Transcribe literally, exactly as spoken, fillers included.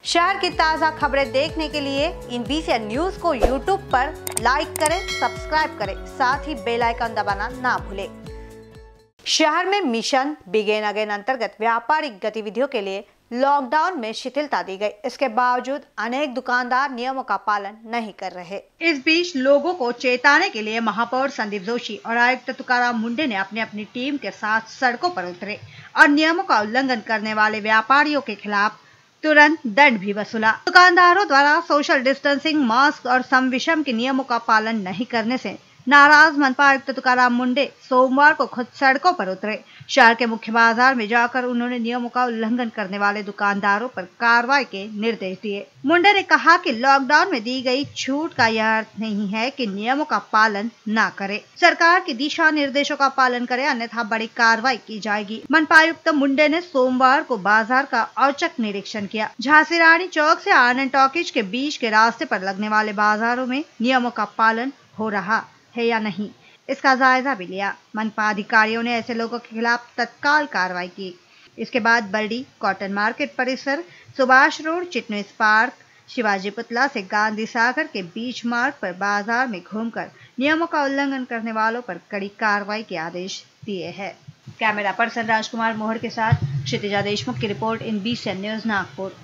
शहर की ताज़ा खबरें देखने के लिए इन बीसीएन न्यूज को यूट्यूब पर लाइक करें, सब्सक्राइब करें, साथ ही बेल आइकन दबाना ना भूलें। शहर में मिशन बिगेन अगेन अंतर्गत व्यापारिक गतिविधियों के लिए लॉकडाउन में शिथिलता दी गई। इसके बावजूद अनेक दुकानदार नियमों का पालन नहीं कर रहे। इस बीच लोगों को चेताने के लिए महापौर संदीप जोशी और आयुक्त तुकाराम मुंडे ने अपनी अपनी टीम के साथ सड़कों पर उतरे और नियमों का उल्लंघन करने वाले व्यापारियों के खिलाफ तुरंत दंड भी वसूला। दुकानदारों द्वारा सोशल डिस्टेंसिंग, मास्क और सम विषम के नियमों का पालन नहीं करने से नाराज मनपा आयुक्त तुकाराम मुंडे सोमवार को खुद सड़कों पर उतरे। शहर के मुख्य बाजार में जाकर उन्होंने नियमों का उल्लंघन करने वाले दुकानदारों पर कार्रवाई के निर्देश दिए। मुंडे ने कहा कि लॉकडाउन में दी गई छूट का यह अर्थ नहीं है कि नियमों का पालन न करे। सरकार के दिशा निर्देशों का पालन करे, अन्यथा बड़ी कार्रवाई की जाएगी। मनपा आयुक्त मुंडे ने सोमवार को बाजार का औचक निरीक्षण किया। झांसी रानी चौक से आनंद टॉकीज के बीच के रास्ते पर लगने वाले बाजारों में नियमों का पालन हो रहा है या नहीं, इसका जायजा भी लिया। मनपा अधिकारियों ने ऐसे लोगों के खिलाफ तत्काल कार्रवाई की। इसके बाद बर्डी, कॉटन मार्केट परिसर, सुभाष रोड, चिटनेस पार्क, शिवाजी पुतला से गांधी सागर के बीच मार्ग पर बाजार में घूमकर नियमों का उल्लंघन करने वालों पर कड़ी कार्रवाई के आदेश दिए हैं। कैमरा पर्सन राजकुमार मोहर के साथ क्षितिजा देशमुख की report in BCN news Nagpur.